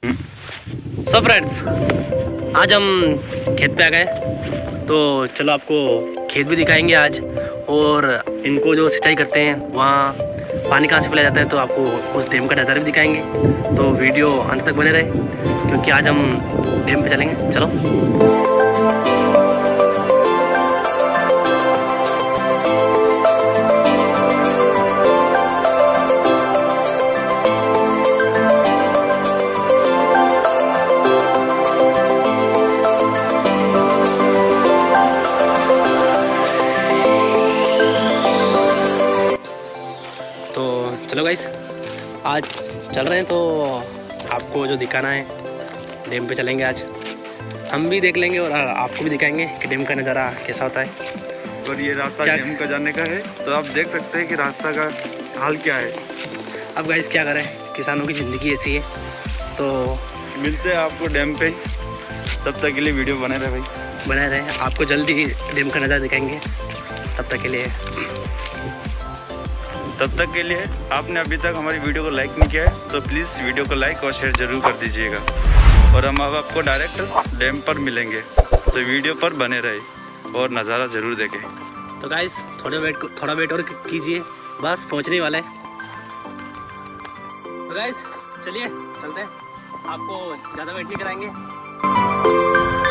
So friends, आज हम खेत पे आ गए, तो चलो आपको खेत भी दिखाएंगे आज, और इनको जो सिंचाई करते हैं वहाँ पानी कहाँ से पिलाया जाता है, तो आपको उस डैम का नज़ारा भी दिखाएंगे। तो वीडियो अंत तक बने रहे, क्योंकि आज हम डैम पे चलेंगे। चलो। चलो गाइस, आज चल रहे हैं, तो आपको जो दिखाना है डैम पे चलेंगे आज। हम भी देख लेंगे और आपको भी दिखाएंगे कि डैम का नज़ारा कैसा होता है। और ये रास्ता डैम का जाने का है, तो आप देख सकते हैं कि रास्ता का हाल क्या है। अब गाइस क्या करें, किसानों की ज़िंदगी ऐसी है। तो मिलते हैं आपको डैम पे, तब तक के लिए वीडियो बने रहे भाई, बने रहे। आपको जल्दी डैम का नज़ारा दिखाएंगे, तब तक के लिए आपने अभी तक हमारी वीडियो को लाइक नहीं किया है, तो प्लीज़ वीडियो को लाइक और शेयर ज़रूर कर दीजिएगा। और हम अब आपको डायरेक्ट डैम पर मिलेंगे, तो वीडियो पर बने रहे और नज़ारा ज़रूर देखें। तो गाइस थोड़ा वेट और कीजिए, बस पहुंचने वाला है। तो गाइस चलिए चलते हैं, आपको ज़्यादा वेट नहीं कराएंगे।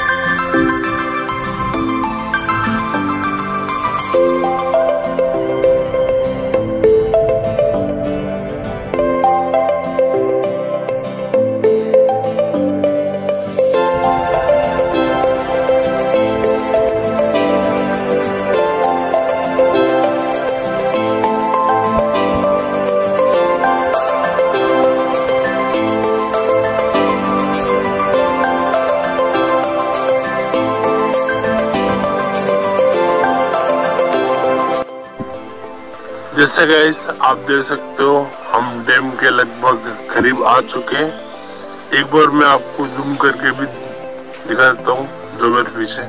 जैसे गाइस आप देख सकते हो, हम डैम के लगभग करीब आ चुके हैं। एक बार मैं आपको जूम करके भी दिखा देता हूँ जो मेरे पीछे।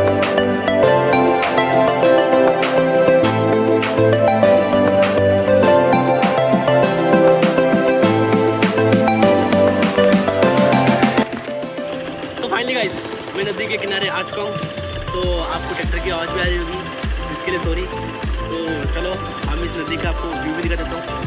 तो फाइनली गाइस मैं नदी के किनारे आ चुका हूँ, तो आपको ट्रैक्टर की आवाज़ भी आ रही होगी, इसके लिए सॉरी। तो चलो हम इस नदी का आपको व्यू भी दिखा देता हूँ।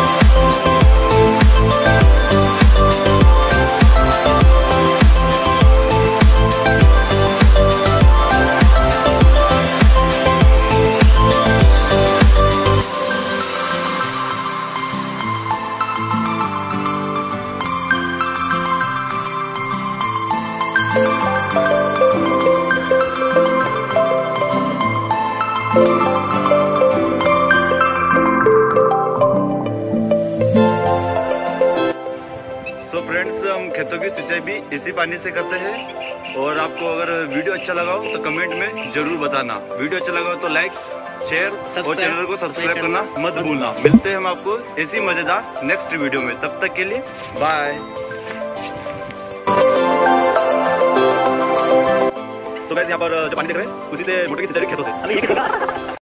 सो फ्रेंड्स, हम खेतों की सिंचाई भी इसी पानी से करते हैं। और आपको अगर वीडियो अच्छा लगा हो तो कमेंट में जरूर बताना। वीडियो अच्छा लगा हो तो लाइक, शेयर और चैनल को सब्सक्राइब करना मत भूलना। मिलते हैं हम आपको ऐसी मजेदार नेक्स्ट वीडियो में, तब तक के लिए बाय। तो गाइस यहाँ पर जो पानी देख रहे हैं उसी से मोटर की सिंचाई खेतों से।